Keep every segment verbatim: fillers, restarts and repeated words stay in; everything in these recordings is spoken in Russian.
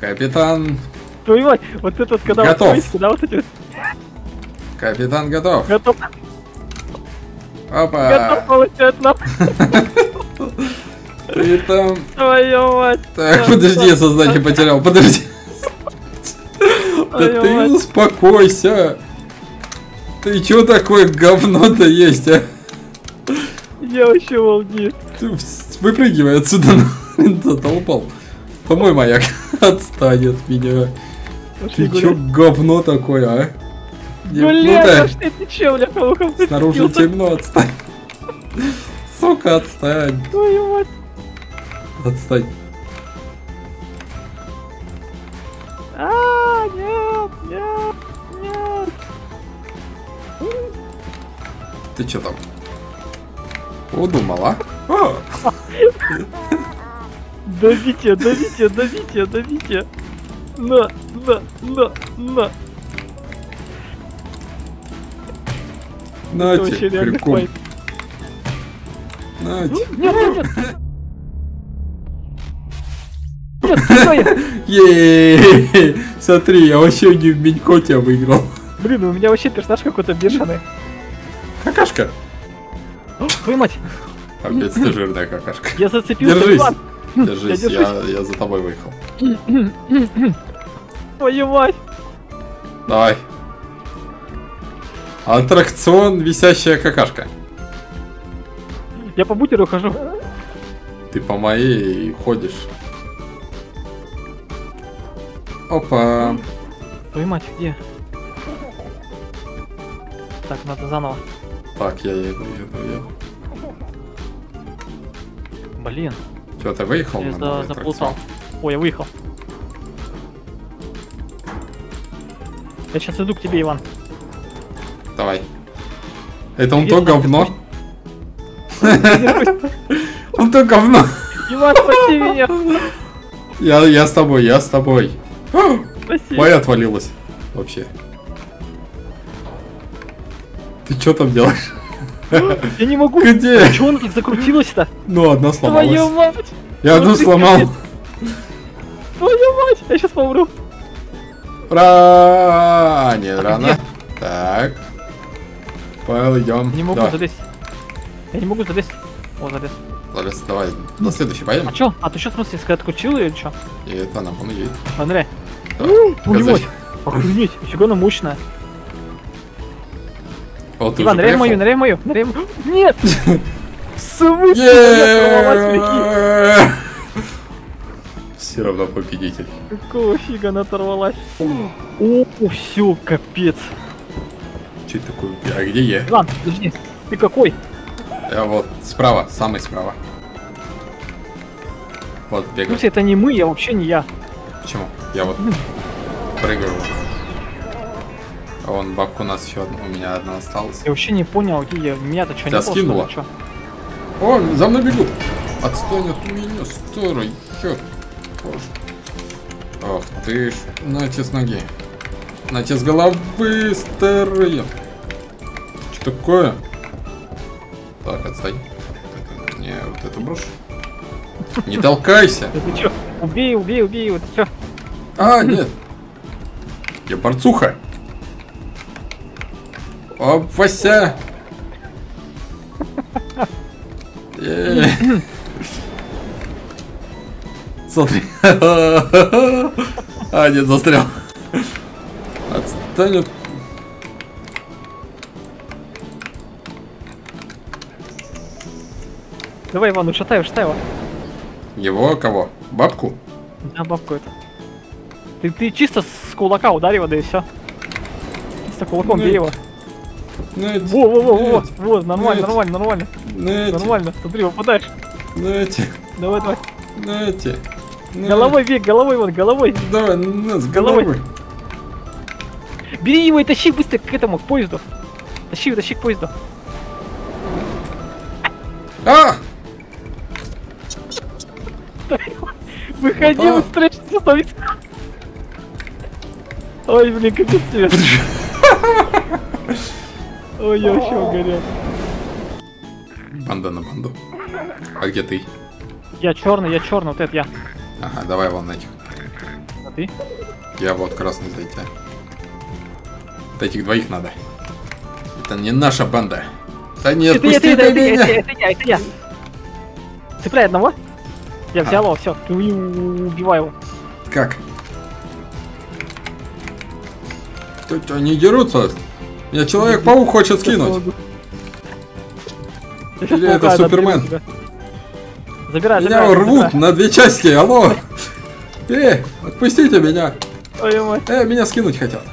Капитан. Твою мать, вот этот, когда Готов. вот поиск, да, вот эти. Капитан готов. Готов. Опа. Готов получать на. Ты там. Твою мать. Так, подожди, я сознание потерял. Подожди. Да ты успокойся. Ты чё такое говно-то есть, а? Я вообще волнею. Ты выпрыгивай отсюда, задолбал. Помой маяк. Отстань от меня. Пошли Ты чё гулять. говно такое, а? Бля, что ты чё, бля, кого-кого Снаружи темно, отстань. Сука, отстань. Твою мать. Отстань. А, нет, нет, нет. Ты чё там? Удумала? А! Давите, давите, давите, давите. На, на, на, на. Это вообще Нате, реальный крюком. файт. Нате. Нет, нет, нет. Нет, что я? Еее! Смотри, я вообще не в Минько тебя выиграл. Блин, у меня вообще персонаж какой-то бешеный. Какашка. О, твою мать, Опять ты жирная какашка. я зацепился. Держись. Иван. Держись, Я я, я за тобой выехал. Твою мать. Давай. Аттракцион висящая какашка. Я по бутеру хожу. Ты по моей ходишь. Опа. Твою мать, где? Так, надо заново. Так, я еду, еду, еду. Блин, Че, ты выехал? я на за- новый заплутал. аттракцион? Ой, я выехал. Я сейчас иду к тебе, Иван. Давай. Это он Где то там говно? Он то говно. Иван, спаси меня. Я, я с тобой, я с тобой. Спаси. Моя отвалилась. Вообще. Ты что там делаешь? Я не могу. Где? Чего она так закрутилась-то? Ну, одна Твою сломалась. мать. Я одну Вот ты сломал. капец. Твою мать, я сейчас помру. Ура! Не, А рано. где? Так. Павел, идем. Не могу Давай. залезть. Я не могу залезть. О, залез. Залез, давай. На следующий поедем. А чё? А ты что, в смысле, сказать, отключил или чё? И это нам он едет. Смотри. Давай. Твою Газель. мать. Охренеть, нифига она мощная. Вот ты Иван, уже ныряй в мою, приехал? ныряй в мою, ныряй в мою. Нет! В смысле? Я оторвалась, прикинь. Все равно победитель. Какого фига она оторвалась? О, все, капец. Че это такое? А где я? Иван, подожди, ты какой? Я вот справа, самый справа. Вот, В бегаю. смысле, это не мы, я вообще не я. Почему? Я вот прыгаю. А вон бабка у нас еще одна, у меня одна осталась. Я вообще не понял, где я. Меня-то что, не Тебя было, скинуло? что ли, чё? О, за мной бегут. Отстань от меня, старый. Чё? Боже. Ох ты ж. Нате с ноги. Нате с головы, старые. Что такое? Так, отстань. Так, не, вот это брошь. Не толкайся. Да ты чё? Убей, убей, убей, вот чё? А, нет. Я борцуха. О, Вася. Э. Смотри. А, нет, застрял. Отстань от... Давай, Иван, ушатай, ушатай его. Его кого? Бабку? Да, бабку это. Ты, ты чисто с кулака ударь его, да и все. Чисто кулаком Нет. бей его. Нате, Во, во, во, во, нет, во, нормально, нет. нормально, нормально. Нате, Нормально, смотри, попадаешь. Нате, Давай, давай. Нате. Нате. Головой бей, головой, вот, головой. Давай, на, с Головой. головой. Бери его и тащи быстро к этому, к поезду. Тащи его, тащи к поезду. А! Выходи, Опа. вот стрэч остановиться. Ой, блин, капец тебе. Ой, я вообще угорел. Банда на банду. А где ты? Я черный, я черный, вот это я. Ага, давай вон этих. А ты? Я вот красный за тебя. Вот этих двоих надо. Это не наша банда. Да не Это я, это отпусти я, это я, меня! это я, это я. Цепляй одного. Я взял его, все. Убиваю его. Как? Тут они дерутся. Меня Человек-паук хочет скинуть. Или это Супермен? Забирай, Меня забирай. рвут забирай. на две части, алло! Э, отпустите меня! Твою мать. Э, меня скинуть хотят.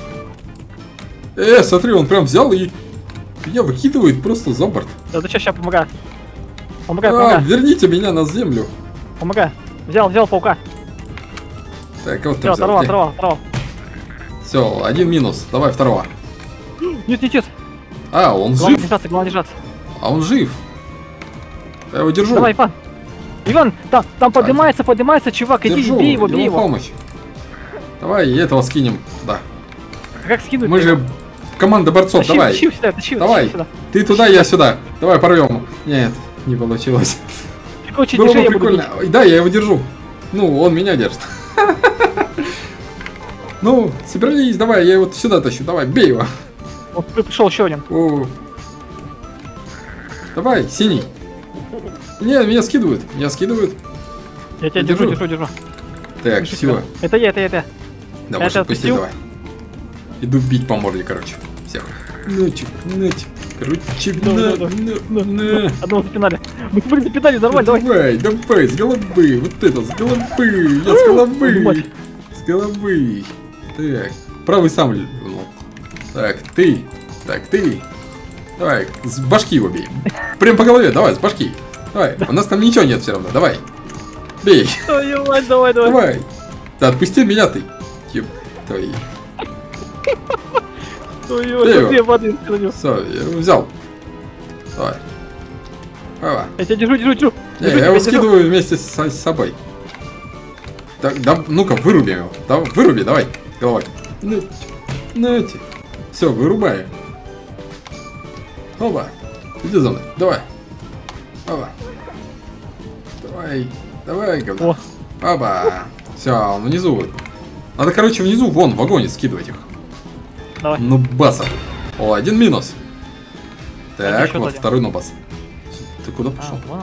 Э, смотри, он прям взял и меня выкидывает просто за борт. Да ты что, сейчас помогай. Помогай, А, помогай. верните меня на землю. Помогай. Взял, взял паука. Так, вот Все, ты взял. оторвал, оторвал, оторвал. Все, один минус. Давай второго. Нет, нет, нет. А, он Главное жив. держаться, главное держаться. А он жив. Я его держу. Давай, Иван. Иван, там, там поднимается, поднимается, чувак, иди, Держу. бей его, бей его. помощь. Давай и этого скинем. Да. Как скинуть? Мы же команда борцов. Тащи, Давай. тащи сюда, тащи, Давай. тащи сюда. Ты туда, я сюда. Давай порвем. Нет, не получилось. Ты хочешь, Было держи, бы я буду прикольно. бить. Ой, да, я его держу. Ну, он меня держит. Ну, собрались, давай, я его сюда тащу. Давай, бей его. Вот пришел еще один. О. Давай, синий. Не, меня скидывают. Меня скидывают. Я тебя Я держу, держу. держу, держу. Так, Держи все. себя. Это я, это я, это я. Да, Я уж тебя отпусти, отпустил? давай. Иду бить по морде, короче. Всех. Ночи, ночи. Короче, Давай, на, давай. на, на. Одного запинали. Мы смотри, запинали, нормально, давай. Давай, давай, с головы. Вот это, с головы. Я с головы. мать. С головы. Так, правый сам. л- ну. Так, ты. Так, ты. Давай, с башки его бей. Прям по голове, давай, с башки. Давай, у нас там ничего нет все равно, давай. Бей. Твою мать, давай, давай. Давай. Да отпусти меня ты. Еб твои. Твою Ты мать, его. две воды на него. Все, я его взял. Давай. Давай. Я тебя держу, держу, держу. Не, Держу я тебя, его держу. скидываю вместе с, с собой. Так, да, ну-ка, выруби его. Да, выруби, давай, головой. Ну, ну, все, вырубай. Оба. Иди за мной, давай. Оба. Давай, давай, говно. О, Оба. Все, он внизу. Надо, короче, внизу, вон, в вагоне скидывать их. давай. Ну, басов. О, один минус. Это Так, еще вот один. второй нубас. Ты куда А, пошел? вон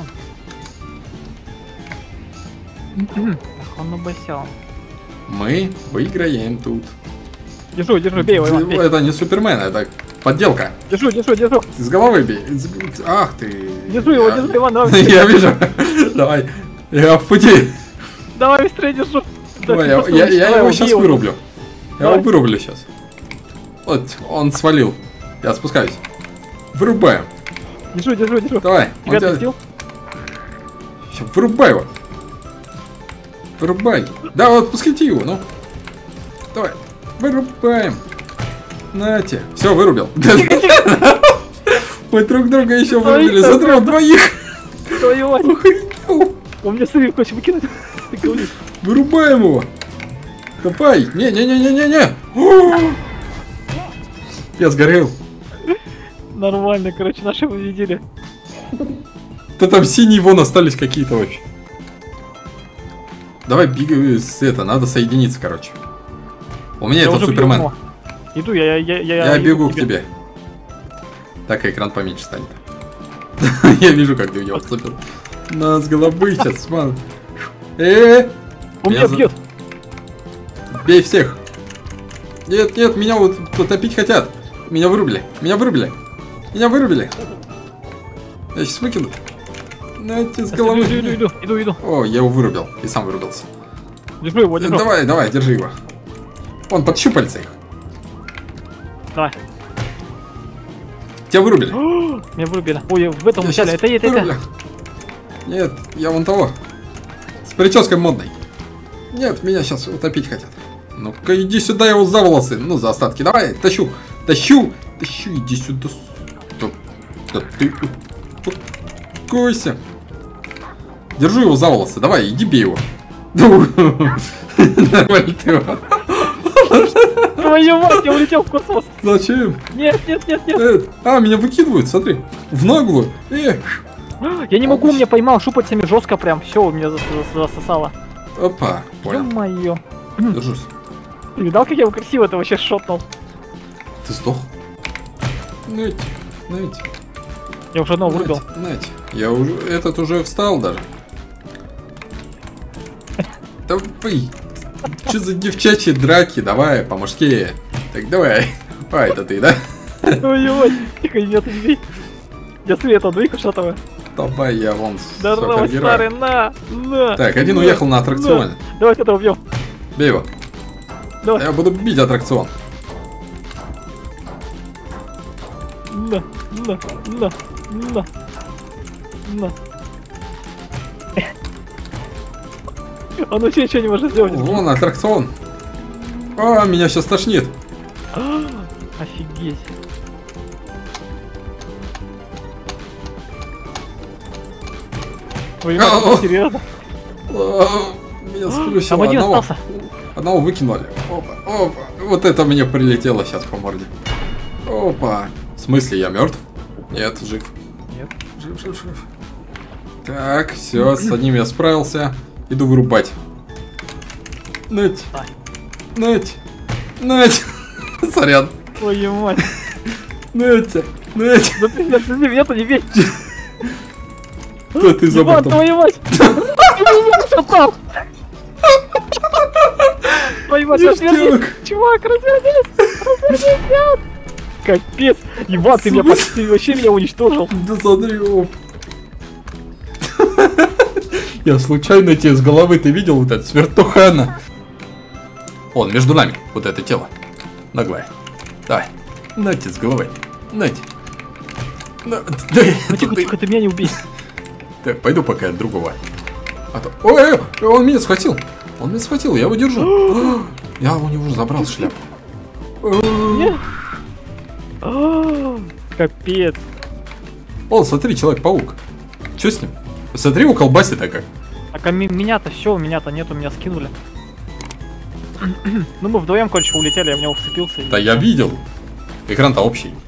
он. Ах, он набосял. Мы выиграем тут. Держу, держу, бей его, Иван, бей. Это не Супермен, это подделка. Держу, держу, держу. С головы бей. С- Ах ты. Держу его, Я- держу, Иван, давай. Я вижу. Давай. Я в пути. Давай быстрее держу. Давай, ты я, просто я- убей, я давай, его убей сейчас его. вырублю. Я Давай. его вырублю сейчас. Вот, он свалил. Я спускаюсь. Вырубаем. Держу, держу, держу. Давай. он Тебя тебя- отпустил? Ща, вырубай его. Вырубай. Да, вот отпускайте его, ну. Давай. Вырубаем. Нате. Все, вырубил. Мы друг друга еще Твоих вырубили. там Смотри, он двоих. Твою мать. Охренел. Он мне сырик хочет выкинуть. Ты говоришь. Вырубаем его. Давай. Не-не-не-не-не-не. О! Я сгорел. Нормально, короче, наши победили. Да там синие вон остались какие-то вообще. Давай бегай с это, надо соединиться, короче. У меня Я это уже бью Супермен. его. Иду, я, я, я, Я иду бегу к тебе. Так экран поменьше станет. Я вижу, как ты в него вцепил. На, с головы сейчас, смотри. Э, Он меня меня за- бьет. бей всех. Нет, нет, меня вот потопить хотят. Меня вырубили, меня вырубили. Меня вырубили. Я сейчас выкину. На тебе с головы. Иду, иду, иду, иду, иду. О, я его вырубил. И сам вырубился. Держу его, держу. Давай, давай, держи его. Он под щупальца их. Давай. Тебя вырубили. Меня вырубили. Ой, в этом Я начале. щас Это, это, вырублю. это. Нет, я вон того. С прической модной. Нет, меня сейчас утопить хотят. Ну-ка, иди сюда, я его за волосы. Ну, за остатки. Давай, тащу. Тащу. Тащу, иди сюда. Да, да ты... Успокойся. Держу его за волосы. Давай, иди бей его. Ну, нормально ты его. Твою мать, я улетел в космос. Зачем? Нет, нет, нет, нет. Э, А, меня выкидывают, смотри. В наглую. Э, Я не могу, меня поймал шупальцами жестко прям. Все, у меня зас- зас- засосало. опа, понял. Ё-моё. Держусь. Ты видал, как я его красиво это вообще шотнул? Ты сдох? Ныть, ныть. Я уже одного вырубил. Ныть. Я уже... Этот уже встал даже. Давай. Че за девчачьи драки? Давай, по-мужски. Так, давай. А, это ты, да? Ой, ой, тихо, нет, не бей. Я света, двойка шатовая. Давай, я вон Здорово, супергерой. старый, на, на. Так, один на, уехал на аттракционе. на. Давай этого убьем. Бей его. Давай. Я буду бить аттракцион. На, на, на, на, на. Он вообще ничего не может сделать. Вон аттракцион. А, меня сейчас тошнит. Офигеть. Ой, Ау. серьезно? А, Меня сплющило. Там один Одного, остался. одного выкинули. Опа, опа. Вот это мне прилетело сейчас по морде. Опа. В смысле, я мертв? Нет, жив. Нет. Жив, жив, жив. Так, все, с одним я справился. Иду вырубать. Ныть. Ай. Ныть. Ныть. Сорян. Твою мать. Ныть. Ныть. Да ты меня, ты меня не бей. Кто ты за Иван, бортом? твою мать. Ты меня шатал. Твою мать, развернись. Ништяк. Чувак, развернись. Развернись. Капец. Иван, ты меня почти вообще меня уничтожил. Да задрёб. Я случайно тебе с головы, ты видел вот это, свертухана? Он между нами, вот это тело. Наглое. Давай. Нате с головой. Нате. На, да, Ну тихо, ты- тихо, ты меня не убей. Так, пойду пока от другого. А то... Ой, ой, ой, он меня схватил. Он меня схватил, я его держу. Я у него уже забрал шляпу. Нет. А, Капец. О, смотри, Человек-паук. Че с ним? Смотри, у колбаси так как. Так а ми- меня-то все, меня-то нету, меня скинули. Ну мы вдвоем, короче, улетели, я в него вцепился. и- Да я видел. Экран-то общий.